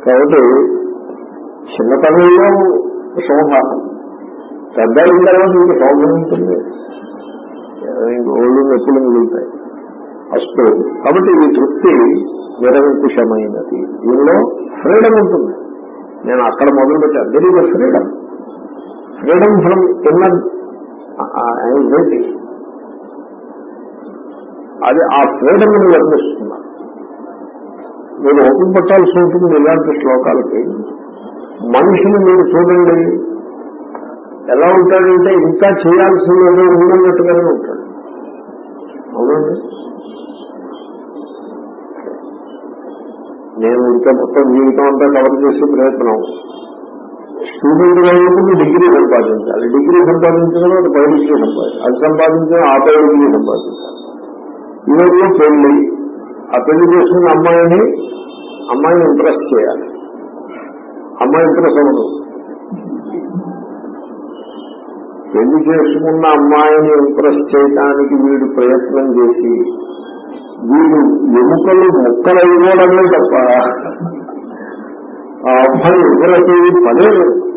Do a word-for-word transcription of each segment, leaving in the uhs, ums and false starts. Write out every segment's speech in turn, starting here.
కాబట్టి చిన్నతనంలో శోభ, పెద్ద అయిన తర్వాత ఇంక శోభ ఉంటుంది, ఇంక ఒళ్ళు నొప్పులు మిగులుతాయి. అస్తు కాబట్టి ఈ తృప్తి నిరంకుశమైనది. దీనిలో ఫ్రీడమ్ ఉంటుంది. నేను అక్కడ మొదలు పెట్టాను. There is a freedom, freedom from inner anxiety. అది ఆ ఫ్రీడమ్ ని వర్ణిస్తున్నారు. మీరు ఓపిక పట్టాల్సి ఉంటుంది ఇలాంటి శ్లోకాలకి. మనిషిని మీరు చూడండి ఎలా ఉంటాడంటే ఇంకా చేయాల్సింది ఏదో ఉన్నట్టుగానే ఉంటాడు. అవునండి, నేను ఇంకా మొత్తం జీవితం అంతా కవర్ చేసే ప్రయత్నం. స్టూడెంట్ గా ఉన్నప్పుడు డిగ్రీ సంపాదించాలి, డిగ్రీ సంపాదించిన తర్వాత పై డిగ్రీ సంపాదించాలి, అది సంపాదించిన ఆ పై డిగ్రీ సంపాదించాలి. ఈ రోజులో పెళ్లి, ఆ పెళ్లి చేసుకున్న అమ్మాయిని అమ్మాయిని ఇంప్రెస్ చేయాలి. అమ్మాయి ఇంప్రెస్ అవ్వదు. పెళ్లి చేసుకున్న అమ్మాయిని ఇంప్రెస్ చేయడానికి వీడు ప్రయత్నం చేసి వీడు ఎముకలు ముక్కలు అయిపోవడమే తప్ప ఆ అమ్మాయి ఇంప్రెస్ అయ్యి పదే.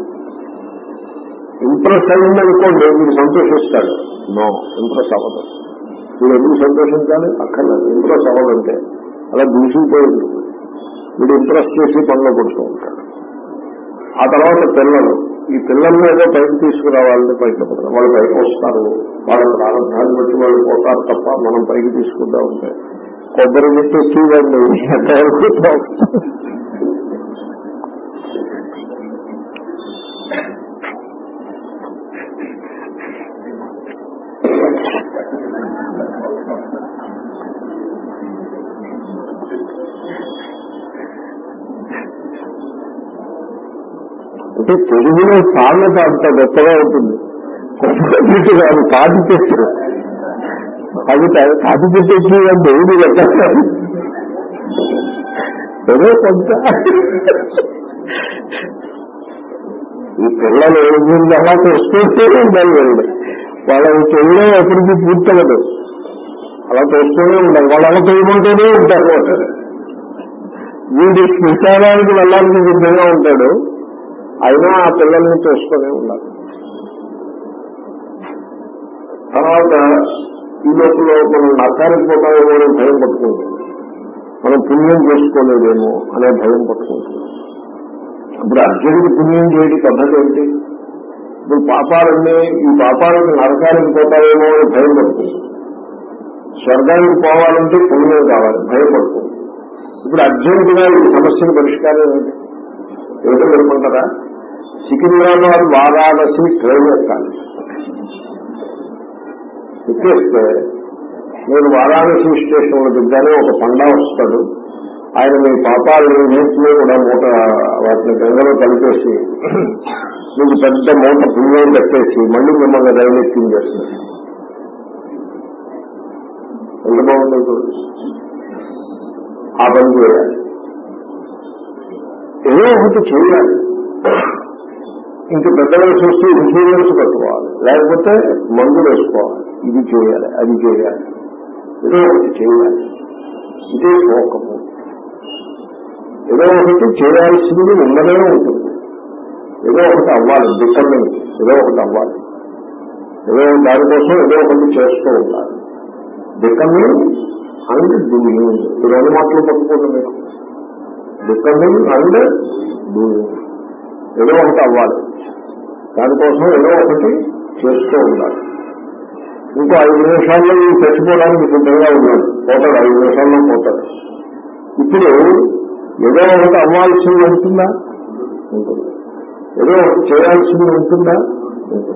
ఇంప్రెస్ అయిందనుకోండి వీడు సంతోషిస్తాడు. నో, ఇంప్రెస్ అవ్వదు. వీడు ఎందుకు సంతోషించాలి? అక్కర్లేదు. ఇంప్రెస్ అవ్వదంటే అలా దూసిపోయి ఉంటుంది. వీడు ఇంప్రెస్ చేసి పనిలో పడుతూ ఉంటాడు. ఆ తర్వాత పిల్లలు, ఈ పిల్లల్ని ఏదో పైకి తీసుకురావాలని పైకి పడతారు. వాళ్ళు పైకి వస్తారు, వాళ్ళ ప్రారంభాన్ని బట్టి వాళ్ళు పోతారు తప్ప మనం పైకి తీసుకుంటా ఉంటే కొబ్బరి చెట్టు ఎక్కివ్వండి ఎంతవరకు వస్తుంది. అంటే తెలుగులో సామెత అంత గొప్పగా ఉంటుంది. కొబ్బరి చెట్టు కాదు, తాటి చెట్టు. అది తాటి చెట్టు ఎక్కిందంటే ఏది పెట్టాలి ఏదో కొంత. ఈ పిల్లలు ఏది అలా తోస్తూనే ఉండాలి. వెళ్ళి వాళ్ళ చెవిలో ఎప్పటికీ పూర్తవదు, అలా తోస్తూనే ఉండాలి. వాళ్ళు అలా తోడుకుంటూనే ఉంటారు. వీడి శ్మశానానికి వెళ్ళాలని సిద్ధంగా ఉంటాడు, అయినా ఆ పిల్లల్ని చూస్తూనే ఉండాలి. తర్వాత ఈ లోపల మనం నరకానికి పోతామేమో అనే భయం పట్టుకుంటుంది, మనం పుణ్యం చేసుకోలేదేమో అనే భయం పట్టుకుంటుంది. ఇప్పుడు అర్జునుడికి పుణ్యం చేయడం పద్ధతి ఏంటి? ఇప్పుడు పాపాలన్నీ ఈ పాపాలకు నరకానికి పోతామేమో అని భయం పట్టుకుంటుంది. స్వర్గానికి పోవాలంటే పుణ్యం కావాలి, భయం పట్టుకుంటుంది. ఇప్పుడు అర్జునుడిగా ఈ సమస్యకు పరిష్కారం ఏంటి? ఏమిటో తెలుసుకుంటారా? సికింద్రాబాద్ వారాణసి ట్రైన్ ఎక్కాలి. ఎక్కేస్తే నేను వారాణసి స్టేషన్ లో దిగ్గానే ఒక పండా వస్తాడు. ఆయన మీ పాపాలని నీటిలో కూడా మూట వాటిని గంగలో కలిపేసి మీకు పెద్ద మూట పుణ్యం కట్టేసి మళ్ళీ మిమ్మల్ని రైలు ఎక్కించేస్తుంది. ఎంత బాగుంటుంది. ఆ పని చేయాలి, ఏదో ఒకటి చేయాలి. ఇంక పెద్ద వయసు వస్తే ఇన్సూరెన్స్ కట్టుకోవాలి, లేకపోతే మందు వేసుకోవాలి. ఇది చేయాలి, అది చేయాలి, ఏదో ఒకటి చేయాలి. ఇదే శోకము. ఏదో ఒకటి చేయాల్సింది ఉండనే ఉంటుంది. ఏదో ఒకటి అవ్వాలి, బికమింగ్ ఏదో ఒకటి అవ్వాలి. ఏదో దానికోసం ఏదో ఒకటి చేస్తూ ఉండాలి. బికమింగ్ అండ్ డూయింగ్, ఈ రెండు మాటలు పట్టుకోండి మీరు. బికమింగ్ అండ్ డూయింగ్, ఏదో ఒకటి అవ్వాలి, దానికోసం ఏదో ఒకటి చేస్తూ ఉండాలి. ఇంకో ఐదు నిమిషాల్లో ఈ చచ్చిపోవడానికి సిద్ధంగా ఉన్నాడు, పోతాడు, ఐదు నిమిషాల్లో పోతాడు. ఇప్పుడు ఏదో ఒకటి అవ్వాల్సింది ఉంటుందా? ఉంటుంది. ఏదో ఒకటి చేయాల్సింది ఉంటుందా? ఉంటుంది.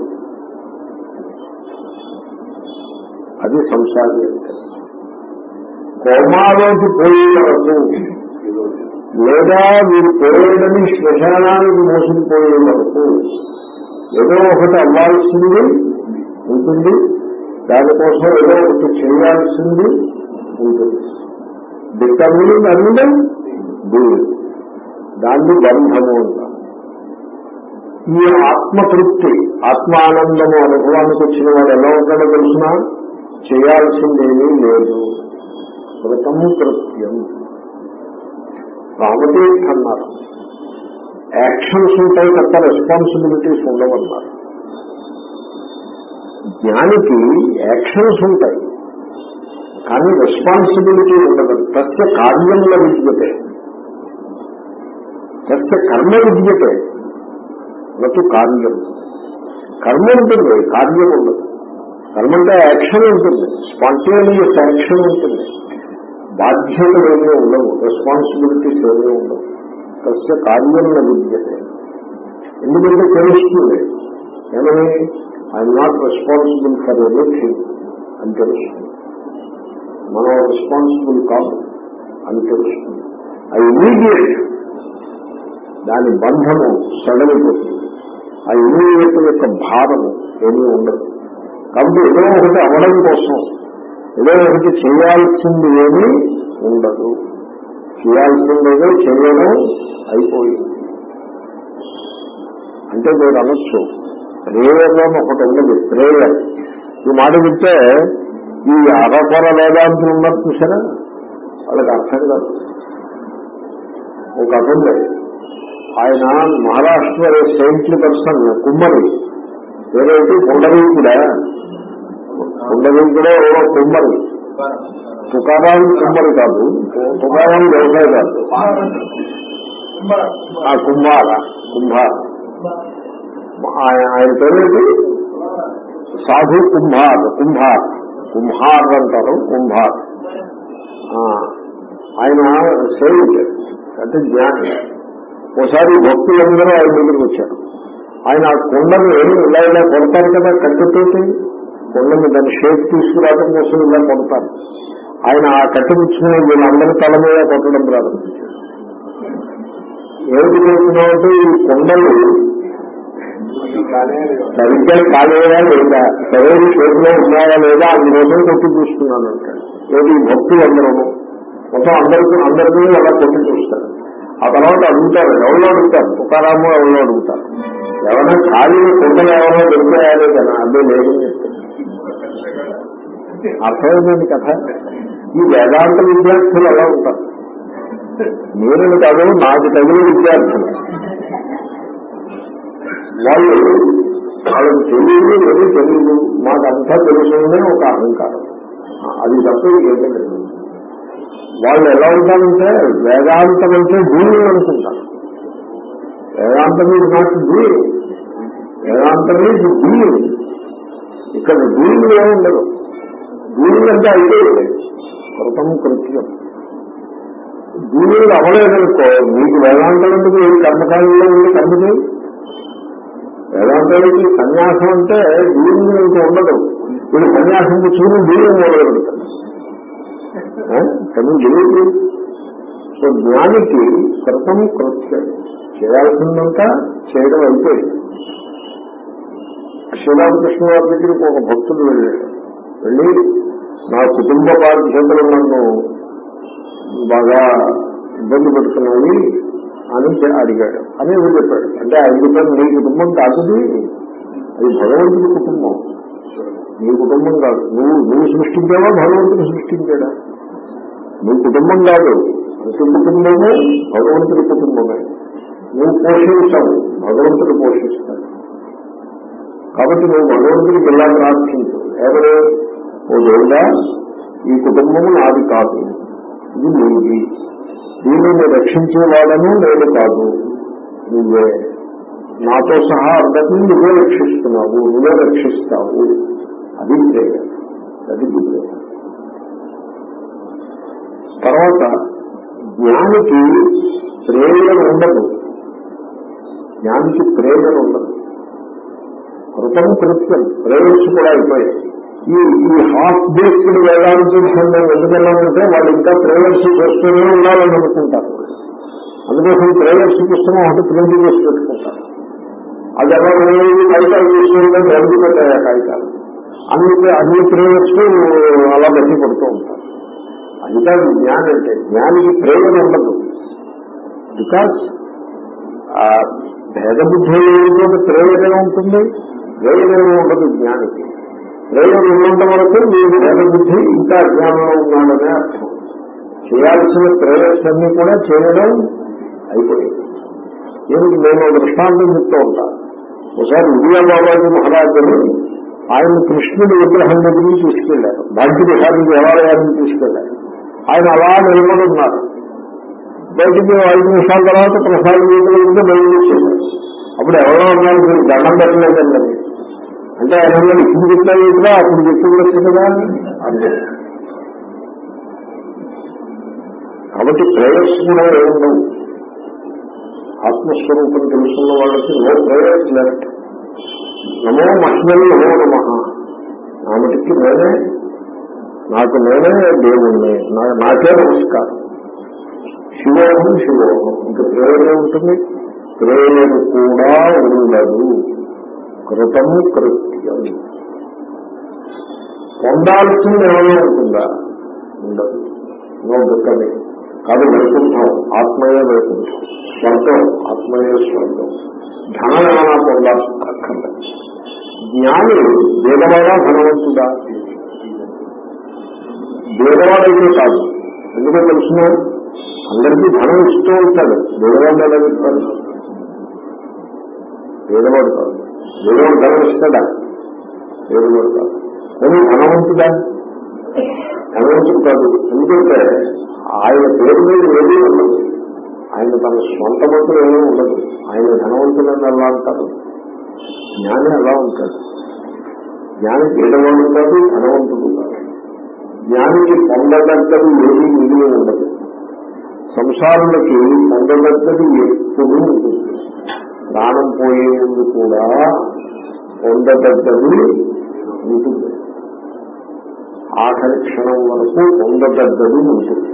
అది సంసారి అంటే. కోమాలోకి పోయే వరకు లేదా వీరు పోయేదని శ్మశానానికి మోసుకుపోయే వరకు ఏదో ఒకటి అవ్వాల్సింది ఉంటుంది, దానికోసం ఏదో ఒకటి చేయాల్సింది ఉంటుంది. బికమింగ్ అండ్ డూయింగ్, దాన్ని బంధము అంటారు. ఈ ఆత్మతృప్తి, ఆత్మానందము అనుభవానికి వచ్చిన వాడు ఎలా ఉంటాడో తెలిసినా చేయాల్సిందేమీ లేదు. కృతం కృత్యం రామతీర్థ అన్నారు. యాక్షన్స్ ఉంటాయి తప్ప రెస్పాన్సిబిలిటీస్ ఉండవన్నారు. జ్ఞానికి యాక్షన్స్ ఉంటాయి కానీ రెస్పాన్సిబిలిటీ ఉండదు. తస్య కార్యంలో విద్యతే, తస్య కర్మ విద్యతే, నటు కార్యం. కర్మ ఉంటుంది, కార్యం ఉండదు. కర్మ అంటే యాక్షన్ ఉంటుంది, స్పాంటేనియస్ యాక్షన్ ఉంటుంది. బాధ్యతలు ఏమీ ఉండవు, రెస్పాన్సిబిలిటీస్ ఏమీ ఉండవు. తస్య కార్యంలో విద్యతే. ఎందుకంటే తెలుస్తుంది ఏమని, I'm not responsible for anything అని తెలుస్తుంది. మనం రెస్పాన్సిబుల్ కాదు అని తెలుస్తుంది. ఆ ఇమీడియట్ దాని బంధము సడలిపోతుంది. ఆ ఇమీడియట్ యొక్క భారము ఏమీ ఉండదు. కాబట్టి ఏదో ఒకటి అవ్వడం కోసం ఏదో ఒకటి చేయాల్సింది ఏమీ ఉండదు. చేయాల్సిందేదో చేయడం అయిపోయింది. అంటే మీరు అనొచ్చు ప్రేయర్ ఒకటి ఉన్నది. ప్రేయర్ ఈ మాట చెప్తే ఈ అరకొర వేదాంతులు ఉన్నారు చూసారా, వాళ్ళకి అర్థం కాదు. ఒక కథ ఉంది. ఆయన మహారాష్ట్ర సెయింట్లీ పర్సన్ కుమ్మరి, పేరేంటి పుండరీకుడా, పుండరీకుడే ఓ కుమ్మరి. తుకారాం కుమ్మరి కాదు, తుకారాం వ్యవసాయ కాదు, ఆ కుంభార కుంభార ఆయన పేరేంటి సాధు కుంభార్. కుంభార్ కుంభార్ అంటారు, కుంభార్. ఆయన సెయింట్ అంటే జ్ఞాని. ఒకసారి భక్తులందరూ ఆయన దగ్గరికి వచ్చారు. ఆయన ఆ కొండను ఇలా ఇలా కొడతారు కదా కట్టెతోటి, కొండని దాని షేప్ తీసుకురావడం కోసం ఇలా కొడతారు. ఆయన ఆ కట్టె పుచ్చుకుని వీళ్ళందరి తల మీద కొట్టడం ప్రారంభించారు. ఏమిటి చేస్తున్నామంటే ఈ కొండలు సరిగ్గా కాలేదా లేదా, సరైన షేపులో ఉన్నాయా లేదా అందుకోసం కొట్టి చూస్తున్నాను అంటాడు. ఏది భక్తులు అందరూ మొత్తం అందరికీ అందరికీ అలా కొట్టి చూస్తారు. ఆ తర్వాత అడుగుతారు, ఎవరో అడుగుతారు, తుకారాము ఎవరో అడుగుతారు, ఎవరైనా ఖాళీ కొండలు ఎవరో దొరికాయాలే కదా, అదే లేదని చెప్తారు. అర్థమైందండి కథ. ఈ వేదాంత విద్యార్థులు అలా ఉంటారు. నేను కాదు, నాకు తగిన విద్యార్థులు. వాళ్ళు వాళ్ళకి తెలియదు, ఏది తెలియదు, మాకంతా తెలుసుందని ఒక అహంకారం, అది తప్ప ఏదో లేదు. వాళ్ళు ఎలా ఉంటారంటే వేదాంతం అంటే డూయింగ్ అనుకుంటారు. వేదాంతం ఇది నాట్ డూయింగ్, వేదాంతం ఇది డూయింగ్. ఇక్కడ డూయింగ్ ఏముండదు. డూయింగ్ అంటే అయిపోయింది, కృతం కృత్యం. డూయింగ్ అవ్వలేదనుకో మీకు వేదాంతం ఎందుకు ఈ కర్మకాలంలో ఉండి కర్మ చేయి. వేదాంతానికి సన్యాసం అంటే డూయింగ్ ఇంకా ఉండదు. వీడు సన్యాసం పుచ్చుకుని డూయింగ్ మొదలు పెడతాడు. తెలియదు. సో జ్ఞానికి కృతం కృత్యం, చేయాల్సిందంతా చేయడం అయిపోయింది. శ్రీరామకృష్ణ వారి దగ్గరికి ఒక భక్తుడు వెళ్ళాడు. వెళ్ళి నా కుటుంబ బాధ్యతలు నన్ను బాగా ఇబ్బంది పెడుతున్నాయి అని అడిగాడు అని ఏదో చెప్పాడు. అంటే అందుకని నీ కుటుంబం కాదుది, అది భగవంతుడి కుటుంబం, నీ కుటుంబం కాదు. నువ్వు నువ్వు సృష్టించావా భగవంతుడు సృష్టించాడా? నీ కుటుంబం కాదు, ప్రతి కుటుంబమే భగవంతుడి కుటుంబమే. నువ్వు పోషించావు, భగవంతుడు పోషిస్తాడు. కాబట్టి నువ్వు భగవంతుడికి ఇలా ప్రార్థించు, ఎవరు ఓ దేవుడా ఈ కుటుంబము నాది కాదు, ఇది నీది, దీనిని రక్షించేవాడను నేను కాదు, నువ్వే, నాతో సహా అందరినీ నువ్వే రక్షిస్తున్నావు, నువ్వే రక్షిస్తావు. అది ప్రేమ, అది ప్రేమ. తర్వాత జ్ఞానికి ప్రేరణ ఉండదు, జ్ఞానికి ప్రేరణ ఉండదు. కృతం కృత్యం, ప్రేయర్స్ కూడా అయిపోయాయి. ఈ ఈ హాఫ్ బేస్డ్ వేదాంతం ఎందుకన్నామంటే వాళ్ళు ఇంకా ప్రేయర్స్ చేస్తూనే ఉండాలని అనుకుంటారు. అందుకోసం ప్రేయర్స్ పుస్తకం ఒకటి ప్రింట్ చేసి పెట్టుకుంటారు. అది ఎలా కాగితాలు తీసుకుంటే రద్దు పెట్టాయి ఆ కాగితాలు. అన్ని అన్ని ప్రేయర్స్ అలా బట్టి పడుతూ ఉంటారు. అది కాదు జ్ఞానం అంటే. జ్ఞానికి ప్రేరణ ఉండదు. బికాస్ ఆ భేద బుద్ధి ఏమిటో ప్రేరణ ఉంటుంది, ప్రేరణ ఉండదు జ్ఞానికి. ప్రేరణ ఉన్నంత వరకు మీరు భేద బుద్ధి ఇంకా జ్ఞానంలో ఉన్నాడనే అర్థం. చేయాల్సిన ప్రేయర్స్ అన్ని కూడా చేయడం అయిపోయింది. ఏమిటి నేను దృష్టాంతం చెప్తూ ఉంటాను. ఒకసారి ఉదయ బాబాజీ మహారాజుని ఆయన కృష్ణుడి విగ్రహం దగ్గరికి తీసుకెళ్లారు, భాగ్య విహారీ దేవాలయాన్ని తీసుకెళ్లారు. ఆయన అలా నిలబడి ఉన్నారు. బయటికి ఐదు నిమిషాల తర్వాత ప్రసాదం వీధులు బయటకు వచ్చేసారు. అప్పుడు ఎవరో ఉన్నారు, మీరు దండం పెట్టలేదండి అంటే ఆయన ఇప్పుడు చెప్పలేదు కదా, అప్పుడు చెప్పుకోవచ్చు కదా అంటే. కాబట్టి ప్రేయర్స్ కూడా ఏముండవు. ఆత్మస్వరూపం తెలుసుకున్న వాళ్ళకి నో ప్రేయర్స్ లెఫ్ట్. నమో మహిళలు నమో నమ. నా మటుకి నేనే, నాకు నేనే దేవుణ్ణి, నాకే నమస్కారం. శివోహం శివోహం. ఇంకా ప్రేరణ ఉంటుంది, ప్రేరణ కూడా ఉండదు. కృతము కృత్యం. పొందాల్సింది ఏమైనా ఉంటుందా? ఉండదు. నో దుఃఖమే కాదు. వైకుంఠం ఆత్మయే వైకుంఠం, స్వర్గం ఆత్మయే స్వర్గం. ధనం ఏమైనా పొందాల్సి అక్కర్లేదు. జ్ఞాని వేదవాడా ధనవంతుడా? వేదవాడైతే కాదు. ఎందుకో తెలుసిన, అందరికీ ధనం ఇస్తూ ఉంటాడు. వేదవాడు ఎలా చెప్తాడు? వేదవాడు కాదు. వేదవాడు ధనం ఇస్తాడా? వేదవాడు కాదు. కానీ ధనవంతుడా? ధనవంతుడు కాదు. ఎందుకంటే ఆయన పేరు మీద ఏమీ ఉండదు. ఆయన తన సొంత మంత్రులు ఏమీ ఉండదు. ఆయన ధనవంతులని ఎలా అంటారు? జ్ఞాని ఎలా ఉంటాడు? జ్ఞాని పేదవాడు కాదు, ధనవంతుడు కాదు. జ్ఞానికి పొందదగ్గది ఏమీ మిగిలి ఉండదు. సంసారులకి పొందదగ్గది ఎప్పుడు ఉంటుంది. ప్రాణం పోయే ముందు కూడా పొందదగ్గది ఉంటుంది. ఆఖరి క్షణం వరకు పొందదగ్గది ఉంటుంది.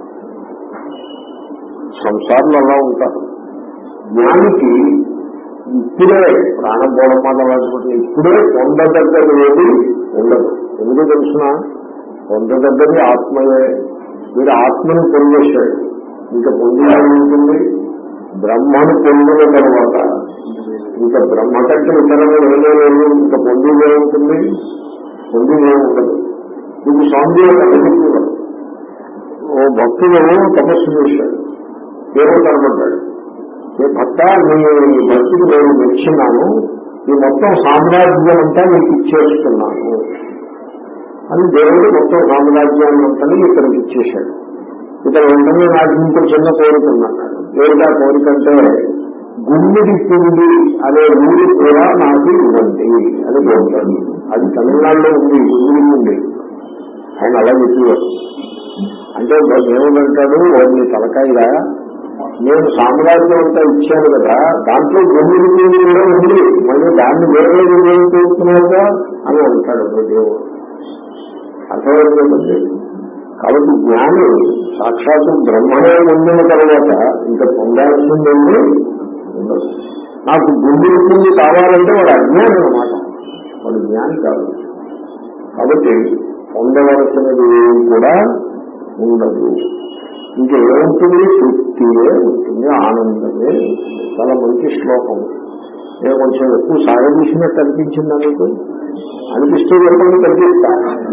సంసారులు అలా ఉంటారు. జ్ఞానికి ఇప్పుడే ప్రాణం పోవడం మాట అలాంటి ఇప్పుడే పొందదగ్గది ఏది ఉండదు. ఎందుకు తెలుసిన, పొందదగ్గది ఆత్మయే. మీరు ఆత్మను పొందేశాడు, ఇంకా పొందేది ఉంటుంది. బ్రహ్మను పొందిన తర్వాత ఇంకా బ్రహ్మ కంటే ఇతరంగా ఏమేమి ఇంకా పొందేదే ఉంటుంది, పొందేదే ఉండదు. మీకు స్వామి అభివృద్ధి. ఓ భక్తులు తపస్సు చేశాడు, ఏమో కనబడ్డాడు. ఏ భక్త, నీ భక్తికి నేను మెచ్చినాను, ఈ మొత్తం సామ్రాజ్యం అంతా నీకు ఇచ్చేస్తున్నాను అని దేవుడు మొత్తం సామ్రాజ్యాన్ని అంతా ఇతనికి ఇచ్చేశాడు. ఇతను వెంటనే నాకు ఇంకో చిన్న కోరిక ఉందన్నాడు. ఏమిటా కోరికంటే, గుమ్మిడి పిండి అనే ఊరు కూడా నాకు ఇవ్వండి అని కోరుతాడు. అది తమిళనాడులో ఉంది, గుమ్మిడి పిండి. ఆయన అలా చెప్పేవారు. అంటే ఏమిటంటాడు, వాడిని తలకాయగా నేను సామ్రాజ్యం అంతా ఇచ్చాను కదా, దాంట్లో గుమ్మిడి పిండి కూడా ఉంది, మళ్ళీ దాన్ని వేరే ఏం చేస్తున్నావుగా అని అంటాడు దేవుడు. అర్థమైందండి. కాబట్టి జ్ఞాని సాక్షాత్తు బ్రహ్మనే పొందిన తర్వాత ఇంకా పొందాల్సిందండి ఉండదు. నాకు గుండెలు పిండి కావాలంటే వాడు అజ్ఞానం అన్నమాట, వాడు జ్ఞాని కాదు. కాబట్టి పొందవలసినది కూడా ఉండదు. ఇంకేముంటుంది? తృప్తియే ఉంటుంది, ఆనందమే. చాలా మంచి శ్లోకం. నేను కొంచెం ఎక్కువ సాగదీసినట్టు అనిపించిందా మీకు? అనిపిస్తూ చెప్పండి, కనిపిస్తా.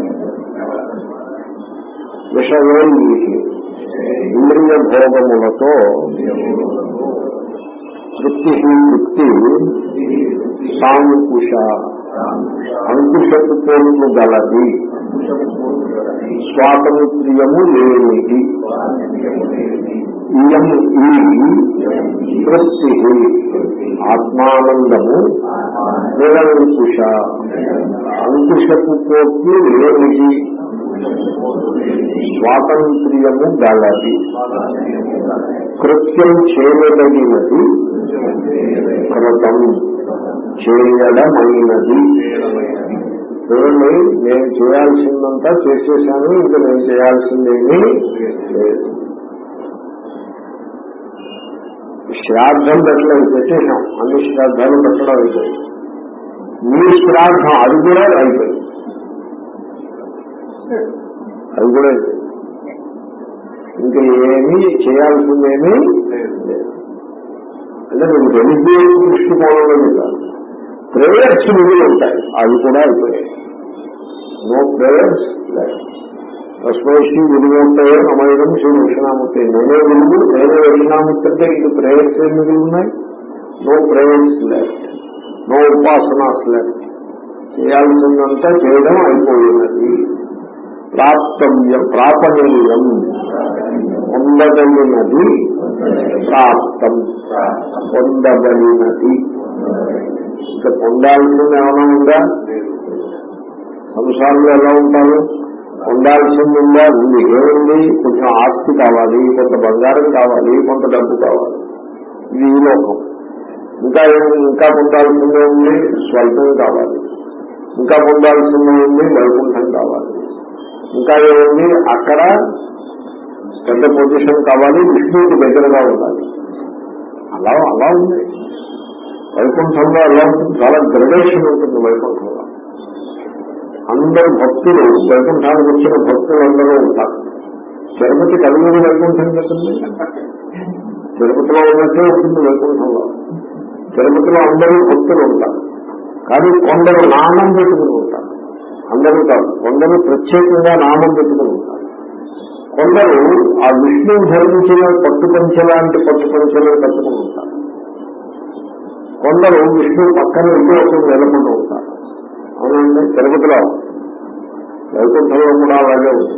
విషయోల్లి ఇంద్రియ భోగములతో తృప్తి తృప్తి సాంకుశ అంకుశపు పోట్లు గలది, స్వాతంత్ర్యము లేనిది. ఇయం ఈ తృప్తి ఆత్మానందము నిరంకుశ అంకుశపు పోట్లు లేనిది, స్వాతంత్ర్యము గలది, కృత్యం చేయదగినది, కృతం చేయడమైనది. చూడండి, నేను చేయాల్సిందంతా చేసేసాను, ఇంకా నేను చేయాల్సిందేమీ లేదు. శ్రాద్ధం పెట్టడం పెట్టేశాం, అన్ని శ్రాద్ధాలు పెట్టడం అయిపోయింది. మీ శ్రాద్ధం అది కూడా అయిపోయింది, అది కూడా అయిపోయింది. ఇంకా ఏమీ చేయాల్సిందేమీ లేదు. అంటే మీకు రెలిజియస్ దృష్టికోణంలో కాదు, ప్రేయర్స్ మిగిలి ఉంటాయి, అవి కూడా అయిపోయాయి. నో ప్రేయర్స్ రస్మేషి విలువ ఉంటాయో నమయడం శ్రీ దక్షిణామూర్తి. నేనే విలువు, నేనే దక్షిణామూర్తి అంటే ఇది ప్రేయర్స్ ఏం మిగిలి ఉన్నాయి? నో ప్రేయర్స్ లెఫ్ట్, నో ఉపాసనాస్ లెఫ్ట్. చేయాల్సిందంతా చేయడం అయిపోయినది. ప్రాప్తవ్యం ప్రాపణీయం పొందగలిగినది, ప్రాప్తం పొందగలిగినది. ఇక పొందాల్సింది ఏమైనా ఉందా? సంసారంలో ఎలా ఉంటారు? పొందాల్సింది ఉందా? ఉంది. ఏముంది? కొంచెం ఆస్తి కావాలి, కొంత బంగారం కావాలి, కొంత డబ్బు కావాలి. ఇది ఈ లోకం. ఇంకా ఇంకా పొందాల్సిందే ఉంది, స్వర్గం కావాలి. ఇంకా పొందాల్సిందే ఉంది, వైకుంఠం కావాలి. ఇంకా ఏముంది? అక్కడ పెద్ద పొజిషన్ కావాలి, విష్ణువుకి దగ్గరగా ఉండాలి. అలా అలా ఉంది. వైకుంఠంలో ఎలా ఉంటుంది? చాలా గ్రడేషన్ ఉంటుంది వైకుంఠంలో. అందరు భక్తులు, వైకుంఠానికి వచ్చిన భక్తులు అందరూ ఉంటారు. తిరుపతి కలిగిన వైకుంఠం కదండి. తిరుపతిలో ఉన్నట్టే ఉంటుంది వైకుంఠంలో. తిరుపతిలో అందరూ భక్తులు ఉంటారు, కానీ కొందరు నామం పెట్టుకుని ఉంటారు. అందరూ కాదు, కొందరు ప్రత్యేకంగా నామం పెట్టుకుని ఉంటారు. కొందరు ఆ విష్ణువు ధరించిన పట్టు పంచలాంటి పట్టు పంచలు కట్టుకుని ఉంటారు. కొందరు విష్ణువు పక్కన విగ్రహం నిలబడి ఉంటారు. అవునండి, తిరుపతిలో. వైకుంఠంలో కూడా అలాగే ఉంది.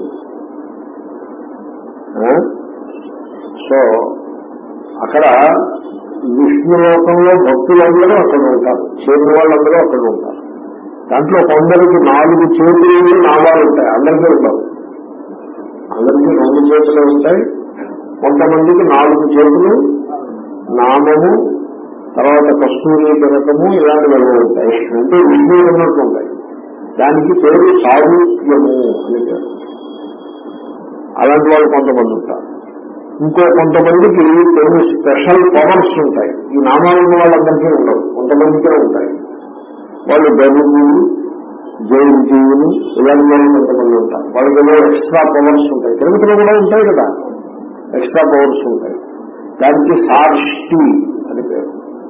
సో అక్కడ విష్ణులోకంలో భక్తులందరూ అక్కడ ఉంటారు, చేరిన వాళ్ళందరూ అక్కడ ఉంటారు. దాంట్లో కొందరికి నాలుగు చేతులు నామాలు ఉంటాయి, అందరికీ ఉండవు. అందరికీ రెండు చేతులు ఉంటాయి. కొంతమందికి నాలుగు చేతులు, నామము, తర్వాత కస్తూరి తిలకము, ఇలాంటివి ఉంటాయి. అంటే విష్ణువు ఉన్నట్టు ఉంటాయి. దానికి పేరు సారూప్యము అని పేరు. అలాంటి వాళ్ళు కొంతమంది ఉంటారు. ఇంకో కొంతమందికి కొన్ని స్పెషల్ పవర్స్ ఉంటాయి. ఈ నామాలు ఉన్న వాళ్ళందరికీ ఉండవు, కొంతమందికే ఉంటాయి. వాళ్ళు గరుడు, జయంతిలు, ఇలాంటి వాళ్ళు కొంతమంది ఉంటారు. వాళ్ళకి ఏదో ఎక్స్ట్రా పవర్స్ ఉంటాయి. తిరుపతిలో కూడా ఉంటాయి కదా, ఎక్స్ట్రా పవర్స్ ఉంటాయి. దానికి సార్ష్టి అని పేరు.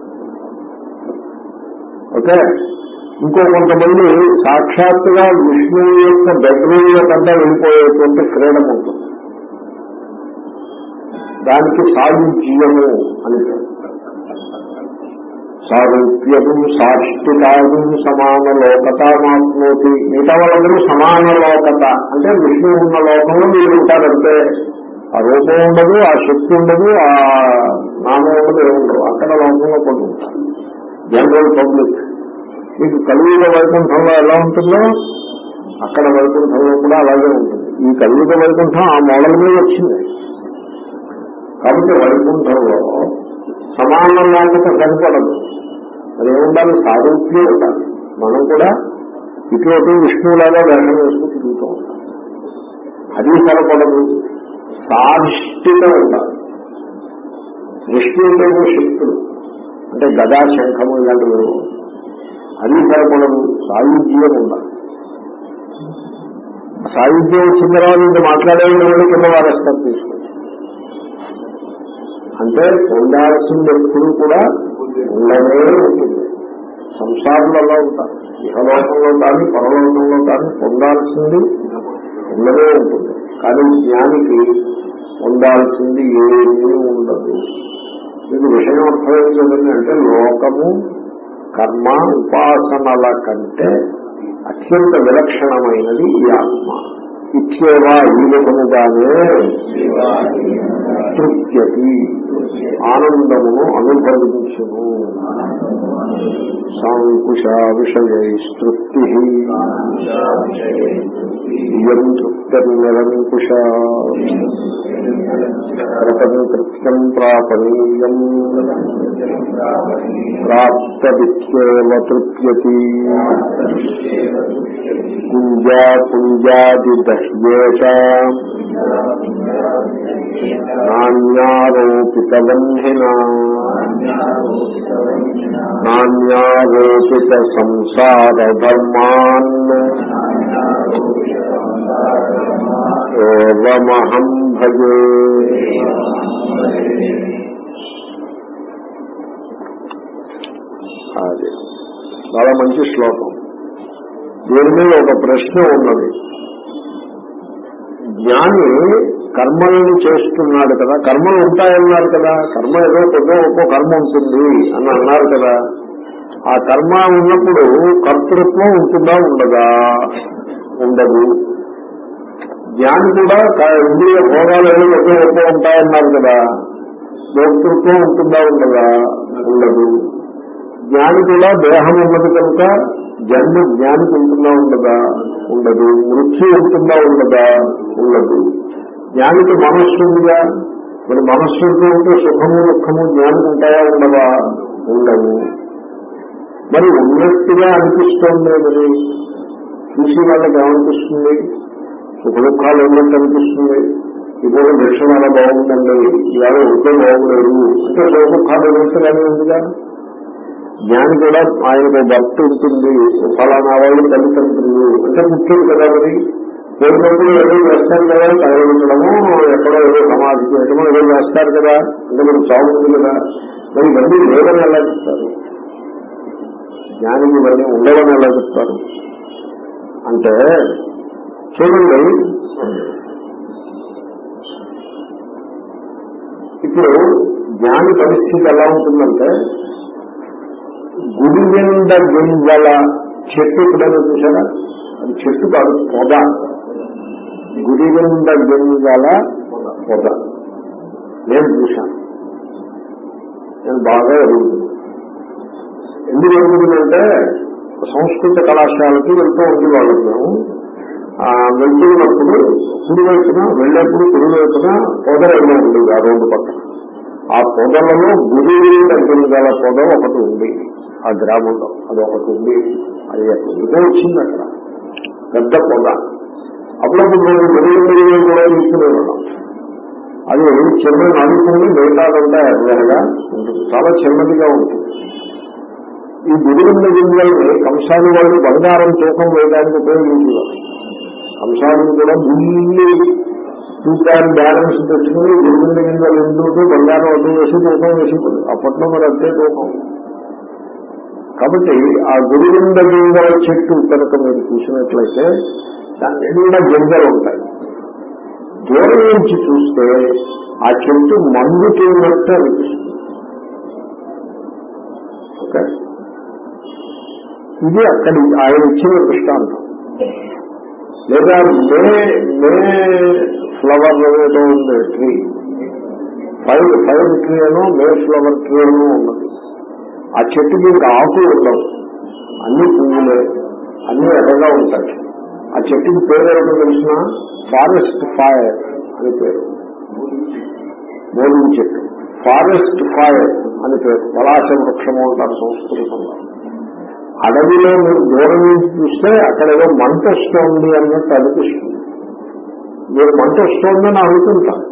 ఓకే. ఇంకో కొంతమంది సాక్షాత్తుగా విష్ణువు యొక్క బెడ్రూమ్ లో కంటే వెళ్ళిపోయేటువంటి ఫ్రీడమ్ ఉంటుంది. దానికి సాయుజ్యము అని పేరు. సారూప్యము సాష్టికాదు సమాన లోకత మాత్మోతి. మిగతా వాళ్ళందరూ సమాన లోకత అంటే విష్ణువు ఉన్న లోకంలో మీరు ఉంటారంటే ఆ రూపం ఉండదు, ఆ శక్తి ఉండదు, ఆ నామం ఉండదు, ఏముండదు. అక్కడ లోకంలో కొన్ని ఉంటారు. General public. మీకు కలియుగ వైకుంఠంలో ఎలా ఉంటుందో అక్కడ వైకుంఠంలో కూడా అలాగే ఉంటుంది. ఈ కలియుగ వైకుంఠం ఆ మోడల్ మీద వచ్చింది. కాబట్టి వైకుంఠంలో సమాన లోకత సరిపడదు. అది ఏముండాలి? సారూప్యం ఉండాలి. మనం కూడా ఇటువంటి విష్ణువులాగా వేషం వేసుకుని తిరుగుతూ ఉంటాం. అది సరిపడదు, సాష్టిగా ఉండాలి. విష్ణువులేమో శక్తులు అంటే గదా, శంఖము ఇలాంటివి. అది సరిపడదు, సాయుధ్యం ఉండాలి. సాయుధ్యం వచ్చిన తర్వాత ఇంకా మాట్లాడే కింద వారేస్తారు తీసుకుని. అంటే పొందాల్సింది ఎప్పుడు కూడా ఉండనే ఉంటుంది. సంసారంలో అలా ఉంటారు. ఇహలోకంలో కానీ పరలోకంలో కానీ పొందాల్సింది ఉండనే ఉంటుంది. కానీ జ్ఞానికి పొందాల్సింది ఏమీ ఉండదు. మీకు విషయం అర్థమైంది అంటే లోకము, కర్మ, ఉపాసనల కంటే అత్యంత విలక్షణమైనది ఈ ఆత్మ. ఇచ్చేవా ఈ విధముగానే తృప్యతి, ఆనందమును అనుభవించును. సాంకుశ విషయైస్తృప్తి ఇయం తృప్తిర్నిరంకుశ కృతం కృత్యం ప్రాపణీయం ప్రాప్తవిత్యేవ తృప్యతి. కుంజా పుంజాది దహ్యేష నాణ్యారోపితబంధినా నాణ్యారోపిత సంసార ధర్మాన్ ఏవమహం భజే. అది చాలా మంచి శ్లోకం. దీని మీద ఒక ప్రశ్న ఉన్నది. జ్ఞాని కర్మల్ని చేస్తున్నాడు కదా, కర్మలు ఉంటాయన్నారు కదా, కర్మ ఏదో కొద్దో ఒక్కో కర్మ ఉంటుంది అని అన్నారు కదా. ఆ కర్మ ఉన్నప్పుడు కర్తృత్వం ఉంటుందా ఉండదా? ఉండదు. జ్ఞాని కూడా ఇంద్రియ భోగాలు ఏదో ఒక్కో ఒక్కో ఉంటాయన్నారు కదా, భోక్తృత్వం ఉంటుందా ఉండదా? ఉండదు. జ్ఞాని కూడా దేహం ఉన్నది కనుక జన్మ జ్ఞానికి ఉంటుందా ఉండదా? ఉండదు. మృత్యు ఉంటుందా ఉండదా? ఉండదు. జ్ఞానికి మనస్సు ఉందిగా, మరి మనస్సు ఉంటే సుఖము దుఃఖము జ్ఞానికి ఉంటాయా ఉండవా? ఉండవు. మరి ఉన్నట్టుగా అనిపిస్తోంది. మరి చూసి వాళ్ళకి ఏమనిపిస్తుంది? సుఖ దుఃఖాలు ఉన్నట్టు అనిపిస్తుంది. ఇప్పుడు దక్షిణ అలా బాగుందండి, ఇవాళ ఉంటే బాగులేదు అంటే సుఖ దుఃఖాలు ఉన్నట్టుగానే ఉందిగా. జ్ఞాని కూడా ఆయనకు భక్తి ఉంటుంది, ఫలానా వాళ్ళు తల్లిదండ్రులు అంటే పుట్టింది కదా. మరి పోయినప్పుడు ఏదో చేస్తారు కదా, తగలించడము, ఎక్కడో ఏదో సమాధి చేయడమో ఏదో చేస్తారు కదా, అంటే మీరు చావుంది కదా. మరి ఇవన్నీ లేవని ఎలా చెప్తారు? జ్ఞానికి ఇవన్నీ ఉండవని ఎలా చెప్తారు? అంటే చూడండి, ఇప్పుడు జ్ఞాని పరిస్థితి ఎలా ఉంటుందంటే, గుడి నిండా గింజల చెట్టు ఎప్పుడైనా చూసారా? అది చెట్టు కాదు, పొద. గుడి నిండా గింజల పొద నేను చూశాను. నేను బాగా ఎదుగుతుంది. ఎందుకు ఎదుగుతుందంటే సంస్కృత కళాశాలకి వెళ్తూ ఉండేవాళ్ళు. మేము వెళ్తున్నప్పుడు కుడివైపున వెళ్ళేప్పుడు కుడివైపున పొదలు ఉండేది ఆ రోడ్డు పక్కన. ఆ పొదలలో గుడి గింజల పొద ఒకటి ఉంది ఆ గ్రామంలో. అది ఒకటి ఉంది. అది ఇదే వచ్చింది అక్కడ పెద్ద పొద. అప్పుడప్పుడు మేము వెలుగులో కూడా తీసుకునేవాళ్ళం. అది చిన్నది అనుకుని మిగతాదంతా ఎర్రగా ఉంటుంది, చాలా చిన్నదిగా ఉంటుంది. ఈ గుడిగుండ గింజల్ని కంసాలి వాళ్ళు బంగారం తూకం వేయడానికి ఉపయోగించేవారు. కంసాలు కూడా ముందు తూకాన్ని బ్యాలెన్స్ తెచ్చుకుని గుడిగుండ గింజలు ఎందుకు బంగారం అడ్డు వేసి తూకం వేసేవారు. అప్పట్లో మరి అంతే తూకం. కాబట్టి ఆ గుడిగుండ గింజల చెట్టు కనుక మీరు చూసినట్లయితే దాని నిండా గింజలు ఉంటాయి. దూరం నుంచి చూస్తే ఆ చెట్టు మండుతున్నట్టు అనిపిస్తుంది. ఓకే, ఇది అక్కడి ఆయన ఇచ్చిన దృష్టాంతం. లేదా మే మే ఫ్లవర్ ఏదో ఉంది ట్రీ, ఫైవ్ ఫైవ్ ట్రీ అనో మే ఫ్లవర్ ట్రీ అనో ఉన్నది. ఆ చెట్టుకి ఇంకా ఆకు ఉండవు, అన్ని పువ్వులే, అన్ని ఎర్రగా ఉంటాయి. ఆ చెట్టుకి పేరు ఎవరికి తెలిసిన ఫారెస్ట్ ఫైర్ అని పేరు. మోలింగ్ చెట్టు ఫారెస్ట్ ఫైర్ అని పేరు. పలాశ వృక్షము అంటారు సంస్కృతంలో. అడవిలో మీరు దూరం నుంచి చూస్తే అక్కడ ఏదో మంట వస్తోంది అన్నట్టు అనిపిస్తుంది. మీరు మంట వస్తోందని అనుకుంటారు.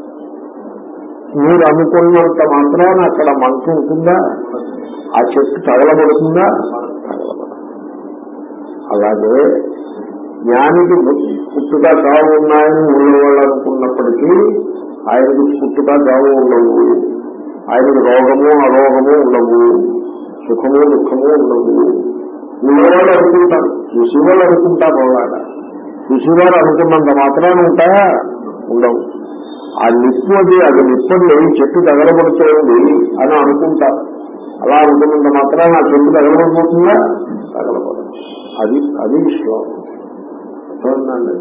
మీరు అనుకున్నంత మాత్రాన అక్కడ మంట ఉంటుందా? ఆ చెట్టు తగలబడుతుందా? తగలబడ. అలాగే జ్ఞానికి పుట్టుక చావు ఉన్నాయని ఉండేవాళ్ళు అనుకున్నప్పటికీ ఆయనకి పుట్టుక చావు ఉండవు. ఆయనకు రోగము అరోగము ఉండవు, సుఖము దుఃఖము ఉండవు. ఉండేవాళ్ళు అనుకుంటారు, చూసేవాళ్ళు అనుకుంటారు. అలాగా చూసేవారు అనుకున్నంత మాత్రాన ఉంటాయా? ఉండవు. ఆ నిప్పు అది అది నిప్పండి చెట్టు తగలబడుతోంది అని అనుకుంటారు. అలా అనుకున్నంత మాత్రాన ఆ చెట్టు తగలబడిపోతుందా? తగలబడదు. అది అది శ్లోకం. చూడండి,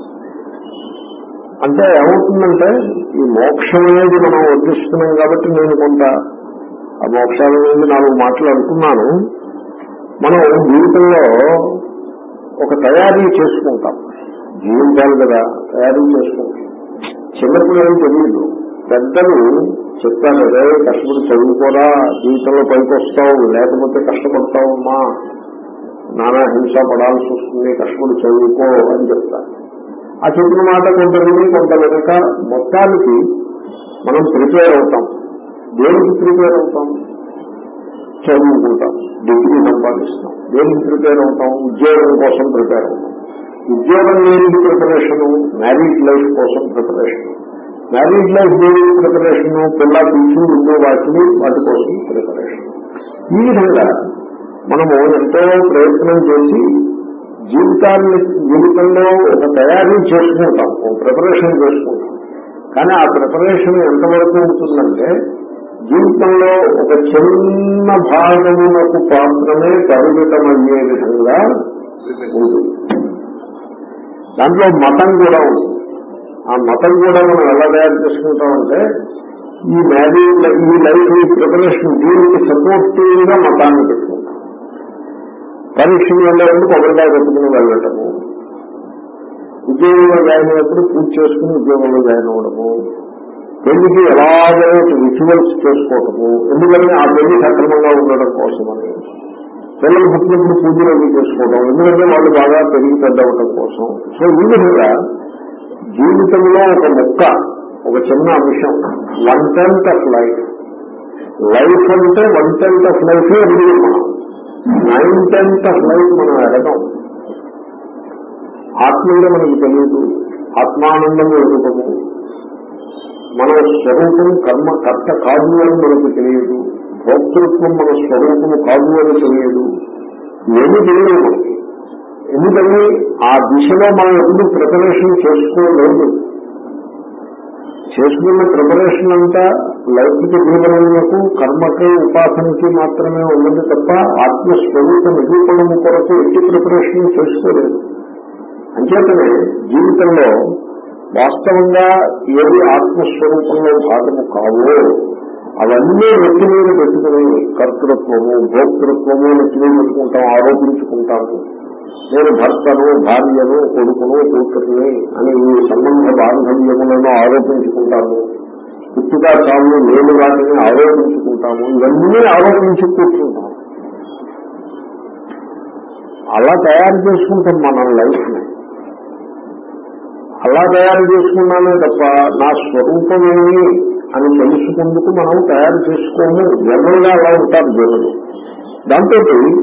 అంటే ఏమవుతుందంటే ఈ మోక్షం అనేది మనం వర్తిస్తున్నాం కాబట్టి నేను కొంత ఆ మోక్షాల మీద నాలుగు మాటలు అనుకున్నాను. మనం జీవితంలో ఒక తయారీ చేసుకుంటాం, జీవితాలు కదా తయారీ చేసుకుంటాం. చిన్నప్పుడు ఏం తెలియదు, పెద్దలు చెప్తారు అదే కష్టపడి చదువుకోరా, జీవితంలో పైకి వస్తావు, లేకపోతే కష్టపడతావమ్మా, నానా హింస పడాల్సి వస్తుంది, కష్టపడి చదువుకో అని చెప్తారు. ఆ చెప్పిన మాట కొంత విని కొంత వెనుక మొత్తానికి మనం ప్రిపేర్ అవుతాం. దేనికి ప్రిపేర్ అవుతాం? చదువుకుంటాం, డిగ్రీ సంపాదిస్తాం. దేనికి ప్రిపేర్ అవుతాం? ఉద్యోగం కోసం ప్రిపేర్ అవుతాం. ఉద్యోగం దేనికి ప్రిపరేషను? మ్యారీడ్ లైఫ్ కోసం ప్రిపరేషన్. మ్యారీడ్ లైఫ్ దేనికి ప్రిపరేషను? పిల్ల పిచ్చి ఉండే వాటిని వాటి కోసం ప్రిపరేషన్. ఈ విధంగా మనము ఎంతో ప్రయత్నం చేసి జీవితాన్ని జీవితంలో ఒక తయారీ చేసుకుంటాం, ఒక ప్రిపరేషన్ చేసుకుంటాం. కానీ ఆ ప్రిపరేషన్ ఎంతవరకు ఉంటుందంటే జీవితంలో ఒక చిన్న భాగమునకు మాత్రమే పరిమితమయ్యే విధంగా ఉంటుంది. దాంట్లో మతం కూడా ఉంటుంది. ఆ మతం కూడా మనం ఎలా తయారు చేసుకుంటామంటే ఈ మ్యారేజ్ ఈ లైఫ్ ఈ ప్రిపరేషన్ దీనికి సపోర్టివ్ గా మతాన్ని పెట్టుకుంటాం. పరీక్షలు వెళ్ళేటప్పుడు కొబ్బరికాయ పెట్టుకుని వెళ్ళటము, ఉద్యోగంలో జాయిన్ అయినప్పుడు పూజ చేసుకుని ఉద్యోగంలో జాయిన్ అవ్వడము, పెళ్లికి ఎలాగైనా రిచువల్స్ చేసుకోవటము, ఎందుకంటే ఆ పెళ్లి సక్రమంగా ఉండడం కోసమని, పిల్లలు పుట్టినప్పుడు పూజలు అవి చేసుకోవడం ఎందుకంటే వాళ్ళు బాగా పెరిగి పెద్ద అవ్వడం కోసం. సో ఈ విధంగా జీవితంలో ఒక ముక్క, ఒక చిన్న అంశం, one tenth of life life అంటే వన్ టెన్త్ ఆఫ్ లైఫ్ ఎదుగు మనం నైన్ టెన్త్ ఆఫ్ లైఫ్ మనం ఎడగం. ఆత్మీయంగా మనకి తెలియదు, ఆత్మానందము ఎదుగము, మన స్వరూపం కర్మ కర్త కాదు అని మనకు తెలియదు, భోక్తృత్వం మన స్వరూపము కాదు అని తెలియదు, ఏమీ తెలియదు మనకి. ఎందుకని ఆ దిశలో మనం ఎందుకు ప్రిపరేషన్ చేసుకోలేదు. చేసుకున్న ప్రిపరేషన్ అంతా లౌకిక జీవనములకు కర్మకి ఉపాసనకి మాత్రమే ఉన్నది తప్ప ఆత్మస్వరూప నిరూపణం కొరకు ఎట్టి ప్రిపరేషన్ చేసుకోలేదు. అంచేతనే జీవితంలో వాస్తవంగా ఏది ఆత్మస్వరూపంలో భాగము కావో అవన్నీ నెత్తి మీద పెట్టుకుని కర్తృత్వము భోక్తృత్వము నెత్తి మీద పెట్టుకుంటాం, ఆరోపించుకుంటాము. నేను భర్తను, భార్యను, కొడుకును, కూతుర్ని అని ఈ సంబంధ బాంధవ్యములను ఆరోపించుకుంటాము. పుట్టుగా చాలు నేను వాటిని ఆరోపించుకుంటాము. ఇవన్నీ ఆరోపించి కూర్చుంటాం. అలా తయారు చేసుకుంటాం మన లైఫ్ ని. అలా తయారు చేసుకున్నానే తప్ప నా స్వరూపమేమి అని తెలుసుకుందుకు మనం తయారు చేసుకోము. జనరల్గా అలా ఉంటారు జనులు. దాంతో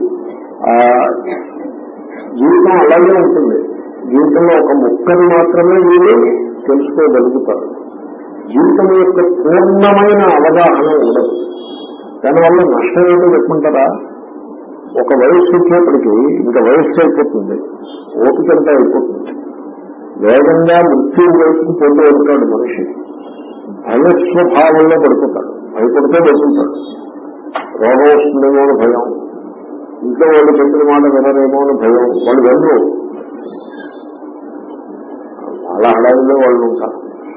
జీవితం అలాగే ఉంటుంది. జీవితంలో ఒక ముక్కని మాత్రమే మీరు తెలుసుకోగలుగుతారు. జీవితం యొక్క పూర్ణమైన అవగాహన ఉండదు. దానివల్ల నష్టం ఏంటో చెప్పుకుంటారా? ఒక వయస్సు వచ్చేప్పటికీ ఇంకా వయస్సు అయిపోతుంది, ఓపికంతా అయిపోతుంది. వేగంగా మృత్యు వైపుకు పోతూ ఉంటాడు మనిషి. భయస్వభావంలో పడిపోతాడు, భయపడితే పడుతుంటాడు. రోగం వస్తుందేమో అని భయం, ఇంట్లో వాళ్ళు చెప్పిన మాట వినరేమో అని భయం. వాళ్ళు వెళ్ళరు, అలా హడావిలో వాళ్ళు ఉంటారు.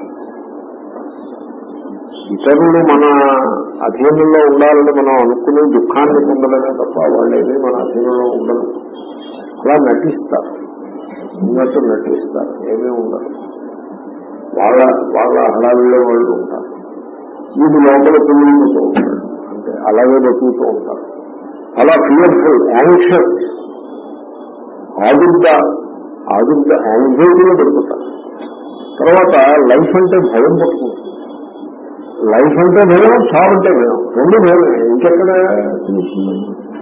ఇతరులు మన అధీనంలో ఉండాలని మనం అనుకుని దుఃఖాన్ని పొందడమే తప్ప వాళ్ళేది మన అధీనంలో ఉండరు. అలా నటిస్తారు, ఉన్నట్టు నటిస్తారు, ఏమీ ఉండరు. వాళ్ళ వాళ్ళ హడావిలో వాళ్ళు ఉంటారు. వీళ్ళు లోపల పిల్లలతో ఉంటారు, అంటే అలాగే బతుకుతూ ఉంటారు. అలా ఫియర్ఫుల్, యాంగ్షియస్, ఆదుర్ద ఆదుర్ద యాంగ్జైటీలో పడిపోతారు. తర్వాత లైఫ్ అంటే భయం పట్టుకుంటుంది. లైఫ్ అంటే భయం, చావంటే భయం, రెండు భయమే. ఇంకెక్కడ తెలుస్తుంది?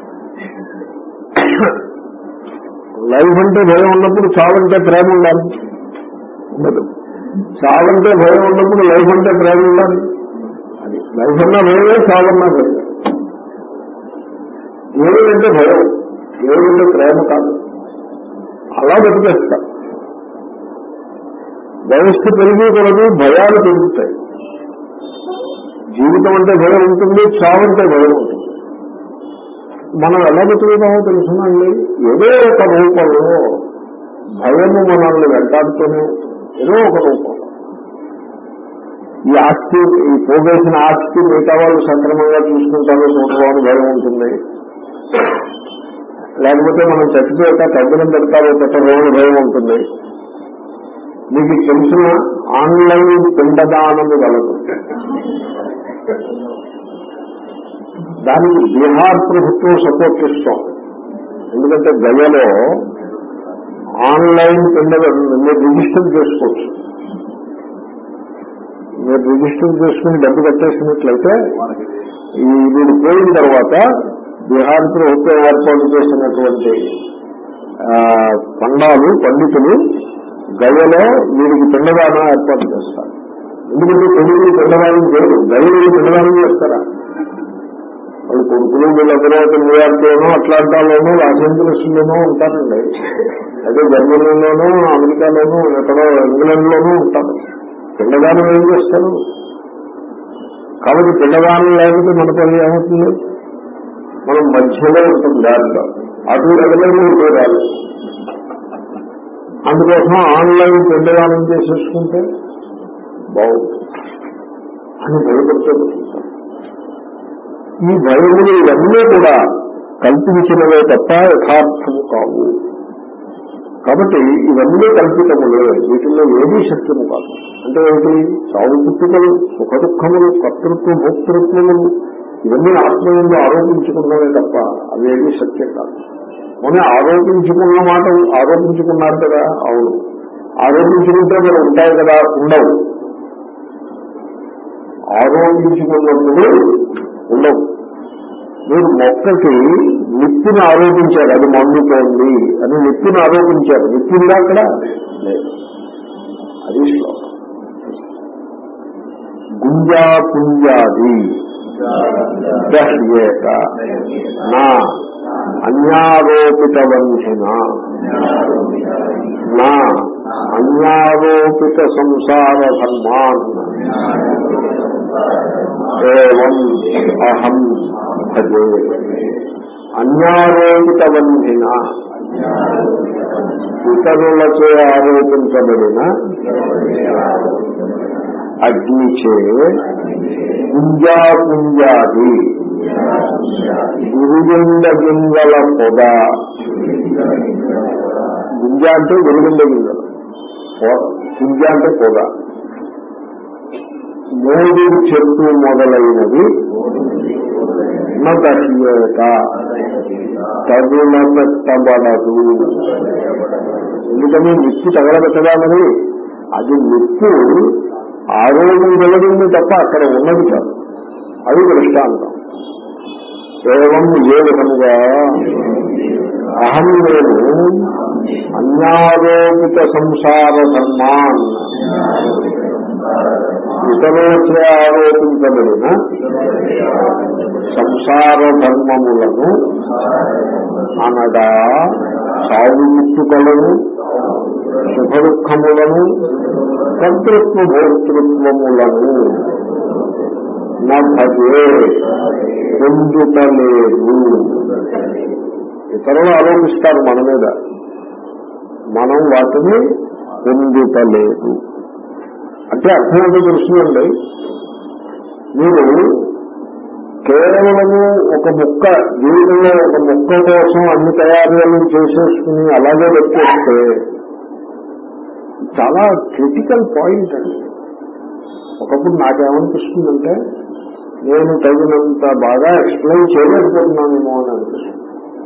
లైఫ్ అంటే భయం ఉన్నప్పుడు చావంటే ప్రేమ ఉండాలి. ఉండదు. చావంటే భయం ఉన్నప్పుడు లైఫ్ అంటే ప్రేమ ఉండాలి. అది లైఫ్ అన్నా భయమే, చావన్నా భయమే. దేవుడంటే భయం, దేవుడంటే ప్రేమ కాదు. అలా బతికేస్తారు. వయస్సు పెరిగే కొరకు భయాలు పెరుగుతాయి. జీవితం అంటే భయం ఉంటుంది, చావంటే భయం ఉంటుంది. మనం ఎలా బతుకుతామో తెలుసునండి. ఏదో ఒక రూపంలో భయము మనల్ని వెంటాడుతూనే ఏదో ఒక రూపం. ఈ ఆస్తి, ఈ పోగేసిన ఆస్తి మిగతా వాళ్ళు సక్రమంగా చూసుకుంటారో చూడటం అని భయం ఉంటుంది. లేకపోతే మనం చచ్చిపోయాక తగ్గిన పెడతారో పెట్టరో అని భయం ఉంటుంది. మీకు తెలిసిన ఆన్లైన్ పిండదానము కలదు. దానికి బీహార్ ప్రభుత్వం సపోర్ట్ ఇస్తాం. ఎందుకంటే గయలో ఆన్లైన్ పిండదానం మీరు రిజిస్టర్ చేసుకోవచ్చు. మీరు రిజిస్టర్ చేసుకుని డబ్బు కట్టేసినట్లయితే ఈ వీడు పోయిన తర్వాత బీహార్ ప్రభుత్వం ఏర్పాటు చేసినటువంటి పండాలు పండితులు గయలో వీరికి పిండదానం ఏర్పాటు చేస్తారు. ఎందుకంటే తెలుగులు పిండదానం చేయరు, గయలు పిండదానం చేస్తారా? వాళ్ళు కొడుకులు వీళ్ళందరూ న్యూయార్క్లోనూ అట్లాంటాలోనూ లాస్ ఏంజలస్లోనూ ఉంటారండి. అదే జర్మనీలోనూ అమెరికాలోనూ ఎక్కడో ఇంగ్లాండ్ లోనూ ఉంటారు. పిండదానం ఏం చేస్తారు? కాబట్టి పిండదానం లేకపోతే మన పని ఏమవుతుంది? మనం మధ్యలో ఉంటుంది దారిలో, అటు ఎగలేము ఇటు రాదు. అందుకోసం ఆన్లైన్ పిండదానం చేసేసుకుంటే బాగుంటుంది అని భయపడుతూ బతుకుతాం. ఈ భయములు ఇవన్నీ కూడా కల్పించినవే తప్ప యథార్థము కావు. కాబట్టి ఇవన్నీ కల్పితములే, వీటిల్లో ఏదీ సత్యము కాదు. అంటే ఏంటి? సాగు పుట్టుకలు, సుఖ దుఃఖములు, కర్తృత్వ భోక్తృత్వములు ఇవన్నీ ఆత్మయంలో ఆరోపించుకున్నవే తప్ప అవేమీ సత్యం కాదు. మొన్న ఆరోపించుకున్న మాట ఆరోపించుకున్నారు కదా, అవును. ఆరోపించుకుంటే మరి ఉంటాయి కదా, ఉండవు. ఆరోపించుకున్నప్పుడు ఉండవు. మీరు మొక్కకి నిప్పుని ఆరోపించారు, అది మండుతోంది అని నిప్పుని ఆరోపించారు. నిప్పుందా అక్కడ? లేదు. అది శ్లోకం. గుంజా పుంజాది దహ్యేత నా అన్యారోపిత బంధిన నా అన్యారోపిత సంసార ధర్మాన్ ఏవం అహం భజే. అన్యారోపిత బంధిన, ఇతరులచే ఆరోపించబడిన అగ్నిచే గుంజా పుంజాది గురుగిండ గింజల పొద. గుంజ అంటే గురుగిండ గింజలు, గుంజ అంటే పొద. మోడు చెట్టు మొదలైనది నదహ్యేత తగుల పెట్టబడదు. ఎందుకని నిప్పు తగలబెట్టదామని, అది నిప్పు ఆరోపించబడింది తప్ప అక్కడ ఉన్నది కాదు. అది దృష్టాంతం. కేవలం ఏ విధముగా అహం నేను అన్యారోపిత సంసార ధర్మాన్ ఇతరులచే ఆరోపించబడిన సంసార ధర్మములను అనగా సాగు పుట్టుకలను, సుఖ దుఃఖములను, కర్తృత్వ భోక్తృత్వములను నభజే పొందుటలేదు. ఇతరులు ఆరోపిస్తారు మన మీద, మనం వాటిని పొందుటలేదు. అంటే అర్థం ఏంటో తెలుస్తుందండి. మీరు కేవలము ఒక ముక్క, జీవితంలో ఒక ముక్క కోసం అన్ని తయారీలను చేసేసుకుని అలాగే పెట్టేస్తే చాలా క్రిటికల్ పాయింట్ అండి. ఒకప్పుడు నాకేమనిపిస్తుందంటే నేను తగినంత బాగా ఎక్స్ప్లెయిన్ చేయలేకపోతున్నానేమో అని అనిపిస్తుంది.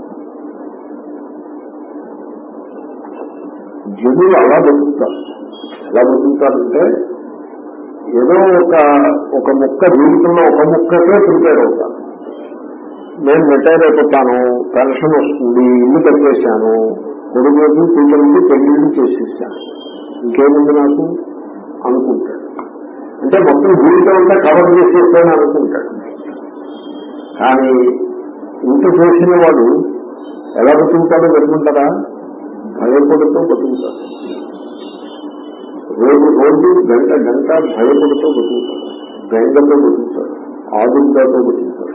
జనులు అలా బతుకుతారు. ఎలా బతుకుతారంటే ఏదో ఒక ఒక ముక్క జీవితంలో ఒక ముక్కకే ప్రిపేర్ అవుతాను. నేను రిటైర్ అయిపోతాను, పెన్షన్ వస్తుంది, ఇల్లు కట్టేశాను, కొడుకులకి పిల్లలకి పెళ్లిళ్ళు చేసేసాను, ఇంకేముంది నాకు అనుకుంటాడు. అంటే మొత్తం జీవితం అంతా కవర్ చేసేస్తాను అనుకుంటాడు. కానీ ఇంత చేసిన వాడు ఎలా బతుకుతాడో బతుకుంటారా? భయపడుతూ బతుకుతాడు. రోజు రోజు గంట గంట భయపడుతూ బతుకుతాడు, బెంగతో బతుకుతాడు, ఆదుర్దాతో బతుకుతాడు.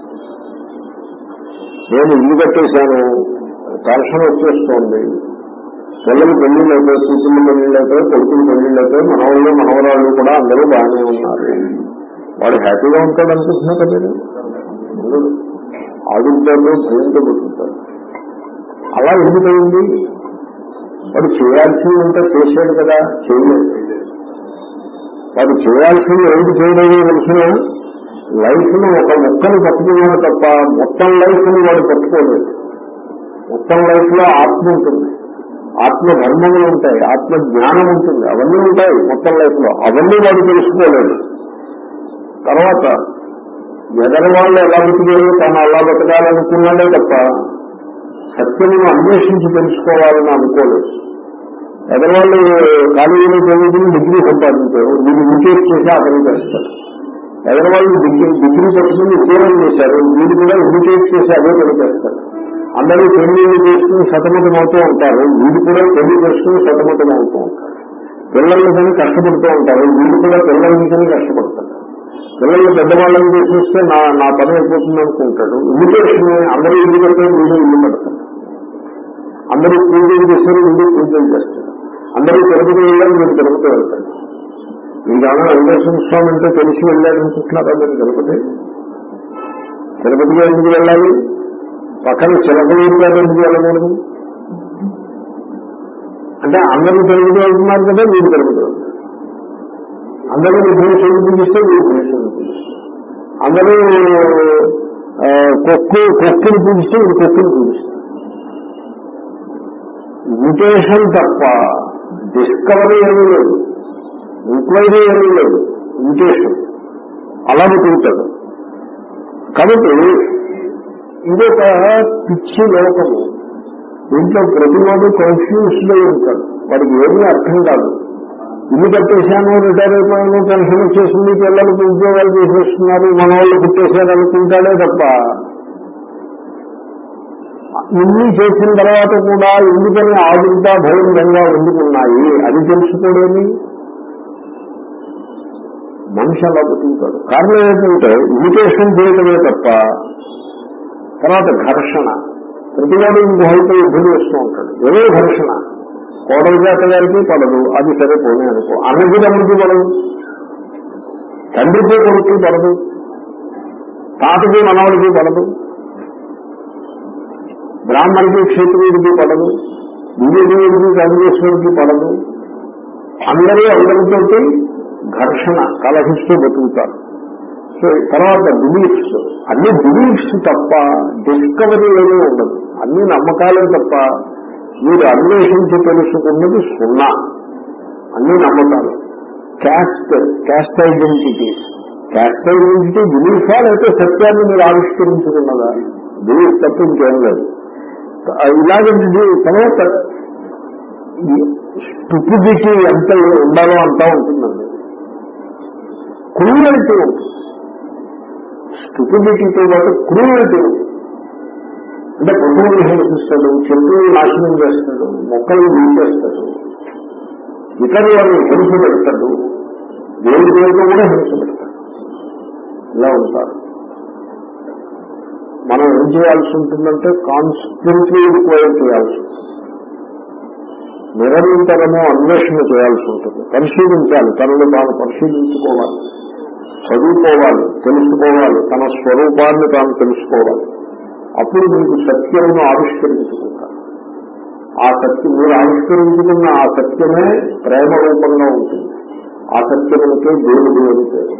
నేను ఇల్లు కట్టేశాను, పెన్షన్ వచ్చేస్తోంది, పిల్లలు పెళ్లిళ్ళు అయిపోయి, కూతుళ్ళు పెళ్లిళ్ళు అయిపోయి, కొడుకులు పెళ్లిళ్ళు అయిపోయి, మనవాళ్ళు మనవరాళ్ళు కూడా అందరూ బాగానే ఉన్నారు. వాడు హ్యాపీగా ఉంటాడు అనుకుంటున్నా కదా. మీరు ఆదుర్దాతో భయంతో బతుకుతాడు. అలా ఎందుకయింది? వాడు చేయాల్సిందంతా చేశాడు కదా, చేయలేదు. వాడు చేయాల్సింది ఏది చేయలేదో తెలిసిన లైఫ్ ను ఒక ముక్కను పట్టుకున్నాడు తప్ప మొత్తం లైఫ్ ని వాడు పట్టుకోలేదు. మొత్తం లైఫ్ లో ఆత్మ ఉంటుంది, ఆత్మ ధర్మములు ఉంటాయి, ఆత్మ జ్ఞానం ఉంటుంది, అవన్నీ ఉంటాయి మొత్తం లైఫ్ లో. అవన్నీ వాడు తెలుసుకోలేదు. తర్వాత ఎదరి వాళ్ళు ఎలా బతికారు, తాను అలా బతకాలనుకున్నాడే తప్ప సత్యమును అన్వేషించి తెలుసుకోవాలని అనుకోలేదు. ఎదరివాళ్ళు కాలేజీలో చదువుకుని డిగ్రీ సంపాదించారు, వీళ్ళు ఇంకేట్ చేసి అతను చేస్తారు. ఎదరివాళ్ళు డిగ్రీ డిగ్రీ పట్టుకుని ఉద్యోగం చేశారు, వీళ్ళు కూడా ఇండికేట్ చేసి అదే పని చేస్తారు. అందరూ పెళ్లిళ్ళు చేసుకుని సతమతం అవుతూ ఉంటారు, వీళ్ళు కూడా పెళ్లి చేసుకుని సతమతం అవుతూ ఉంటారు. పిల్లల్ని కానీ కష్టపడుతూ ఉంటారు, వీళ్ళు కూడా పిల్లల్ని కానీ కష్టపడతారు. పిల్లల్ని పెద్దవాళ్ళని చేసేస్తే నా నా పని అయిపోతుంది అనుకుంటాడు. ఇమిటేషన్ అందరూ ఇల్లు కడతారు, వీళ్ళు ఇల్లు కడతారు. అందరూ పూజలు చేస్తారు, వీళ్ళు పూజలు చేస్తారు. అందరూ తిరుపతి వెళ్ళారు, మీరు తిరుపతి వెళ్తారు. ఈ కాలం వెంకటేశ్వర స్వామి అంటే తెలిసి వెళ్ళాలనుకుంటున్నారా మీరు? తిరుపతి తిరుపతిగా ఎందుకు వెళ్ళాలి? పక్కన చిలకలూరు గారు ఎందుకు వెళ్ళకూడదు? అంటే అందరూ తిరుపతి వెళ్తున్నారు కదా, మీరు తిరుపతి వెళ్తారు. అందరూ భూషణులు పూజిస్తే మీరు భూషణులు పూజిస్తారు. అందరూ కొక్కు కొక్కుని పూజిస్తే మీరు కొక్కుని పూజిస్తారు. ఇమిటేషన్ తప్ప డిస్కవరీ ఏమీ లేదు, ఎంక్వైరీ ఏమీ లేదు. ఇమిటేషన్ అలా బతుకుతాడు. కాబట్టి ఇదొక పిచ్చి లోకము. దీంట్లో ప్రతివాడు కన్ఫ్యూజ్డ్ అయి ఉంటాడు, వాడికి ఏమీ అర్థం కాదు. ఇల్లు కట్టేశాను, రిటైర్ అయిపోయాను, పెన్షన్ వచ్చేసింది, పిల్లలకు ఉద్యోగాలు చేసేస్తున్నారు, మన వాళ్ళు పుట్టేశారు అనుకుంటాడే తప్ప ఇన్ని చేసిన తర్వాత కూడా ఎందుకని ఆదుర్దా భయంగా ఎందుకున్నాయి అది తెలుసుకోవడేమి. మనిషి అలా బతుకుతాడు. కారణం ఏంటంటే ఇమిటేషన్ చేయడమే తప్ప. తర్వాత ఘర్షణ. ప్రతివాడు ఇంకోహైతే యుద్ధం చేస్తూ ఉంటాడు. ఏదో ఘర్షణ. కోడలు జాత గారికి పడదు, అది సరే పోనీ అనుకో. అన్నకి తమ్ముడికి పడదు, తండ్రికి కొడుకు పడదు, తాతకి మనవాడికి పడదు, బ్రాహ్మణికి క్షేత్రుడికి పడదు, బీజేపీకి కాంగ్రెస్కి పడదు. అందరూ అందరితో ఘర్షణ కలహిస్తూ బతుకుతారు. సో తర్వాత బిలీఫ్స్, అన్ని బిలీఫ్స్ తప్ప డిస్కవరీ ఏమీ ఉండదు. అన్ని నమ్మకాలే తప్ప మీరు అన్వేషించి తెలుసుకున్నది సున్నా. అన్ని నమ్మకాలు. Caste caste identity caste identity బిలీఫా లేకపోతే సత్యాన్ని మీరు ఆవిష్కరించుకున్నదా? బిలీఫ్ తప్ప ఇంకేం లేదు. ఇలాగంటి తర్వాత స్టూపిడిటీ ఎంత ఉండాలో అంతా ఉంటుందండి. క్రూయల్టీ ఉంటుంది. స్టూపిడిటీతో పాటు క్రూయల్టీ ఉంటుంది. అంటే పశువులను హింసిస్తాడు, చెట్టుని నాశనం చేస్తాడు, మొక్కల్ని తీసేస్తాడు, ఇతరులను హింస పెడతాడు, దేవుడి దేవుడితో కూడా హింస పెడతాడు. ఇలా ఉంటారు. మనం ఏం చేయాల్సి ఉంటుందంటే కాన్స్టెంట్లీ రిక్వైర్ చేయాల్సి ఉంటుంది. నిరంతరము అన్వేషణ చేయాల్సి ఉంటుంది. పరిశీలించాలి, తనను తాను పరిశీలించుకోవాలి, చదువుకోవాలి, తెలుసుకోవాలి, తన స్వరూపాన్ని తాను తెలుసుకోవాలి. అప్పుడు మీకు సత్యమును ఆవిష్కరించుకుంటారు. ఆ సత్యం మీరు ఆవిష్కరించుకున్న ఆ సత్యమే ప్రేమ రూపంగా ఉంటుంది. ఆ సత్యములకే దేవుడు అని పేరు.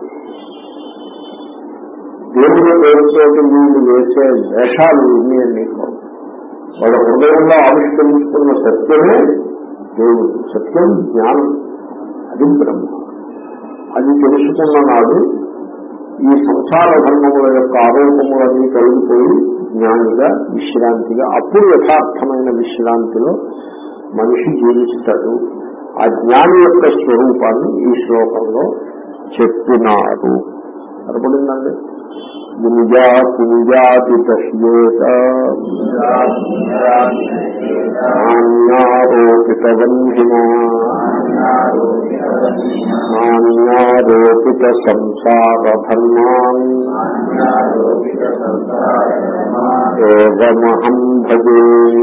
దేవుడి పేరుతో వీళ్ళు వేసే వేషాలు ఇన్ని అన్ని వాళ్ళ హృదయంలో ఆవిష్కరించుకున్న సత్యమే దేవుడు. సత్యం జ్ఞానం, అది బ్రహ్మ. అది తెలుసుకున్న నాడు ఈ సంసార ధర్మముల యొక్క ఆరోపములన్నీ కలిగిపోయి జ్ఞానిగా విశ్రాంతిగా, అప్పుడు యథార్థమైన విశ్రాంతిలో మనిషి జీవిస్తాడు. ఆ జ్ఞాని యొక్క స్వరూపాన్ని ఈ శ్లోకంలో చెప్పినారు. సరిపడిందండి. గుంజా కుంజాతి తస్యేత నాణ్యారోపిత బంధినా నాణ్యారోపిత సంసార ధర్మాన్ ఏవమహం భజే.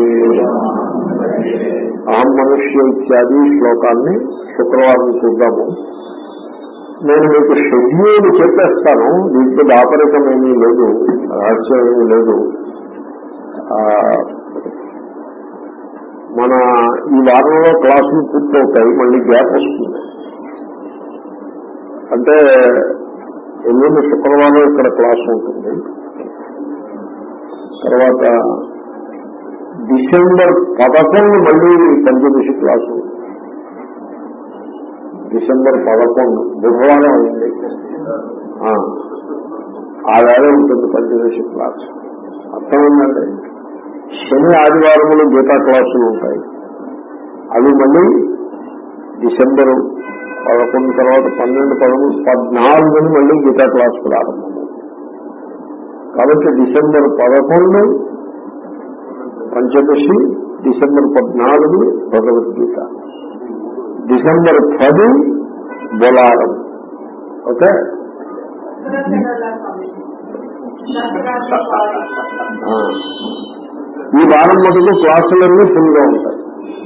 అహం మనుష్య ఇత్యాది శ్లోకాన్ని శుక్రవారం చూద్దాము. నేను మీకు షెడ్యూల్ చెప్పేస్తాను. దీంట్లో దాపరికం ఏమీ లేదు, రహస్యం ఏమీ లేదు. మన ఈ వారంలో క్లాసులు పూర్తవుతాయి, మళ్ళీ గ్యాప్ వస్తుంది. అంటే ఎల్లుండి శుక్రవారం ఇక్కడ క్లాసు ఉంటుంది. తర్వాత డిసెంబర్ పదకొండు మళ్ళీ పంచదశి క్లాసు. డిసెంబర్ పదకొండు బుధవారం అయింది. ఆ వేళ ఉంటుంది పంచదశి క్లాసు. అర్థమైందండి. శని ఆదివారములు గీతా క్లాసులు ఉంటాయి. అవి మళ్ళీ డిసెంబర్ పదకొండు తర్వాత పన్నెండు పదమూడు పద్నాలుగుని మళ్ళీ గీతా క్లాసు ప్రారంభం. కాబట్టి డిసెంబర్ పదకొండు పంచదశి, డిసెంబర్ పద్నాలుగు భగవద్గీత. డిసెంబర్ పది బొలారం. ఓకే, ఈ వారం మటుకు క్లాసులన్నీ ఫుల్గా ఉంటాయి.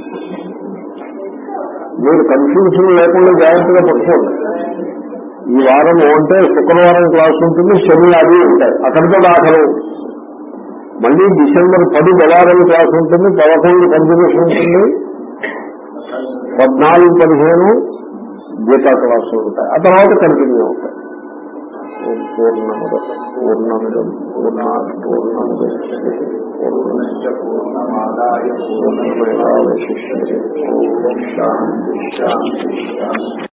మీరు కన్ఫ్యూజన్ లేకుండా జాగ్రత్తగా పట్టుకోండి. ఈ వారం అంటే శుక్రవారం క్లాస్ ఉంటుంది, శని అది ఉంటాయి, అక్కడితో దాఖలు. మళ్ళీ డిసెంబర్ పది బొలారం క్లాస్ ఉంటుంది, పదకొండు కంటిన్యూషన్ ఉంటుంది, పద్నాలుగు పదిహేను గీతా క్లాసులు ఉంటాయి, ఆ తర్వాత కంటిన్యూ అవుతాయి. పూర్ణముద పూర్ణమిదం పూర్ణాత్ పూర్ణముదచ్యతే పూర్ణస్య పూర్ణమాదాయ పూర్ణమేవావశిష్యతే. ఓం శాంతి శాంతి శాంతి.